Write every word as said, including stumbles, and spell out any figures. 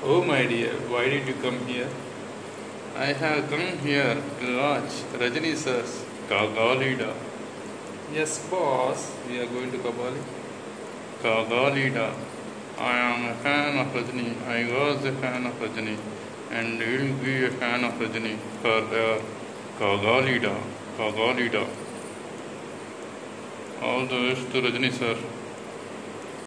Oh, my dear, why did you come here? I have come here to watch Rajini sir's Kagalida. Yes, boss, we are going to Kabali. Kagalida. I am a fan of Rajini. I was a fan of Rajini and will be a fan of Rajini forever. Kagalida. Kagalida. All the best to Rajini sir.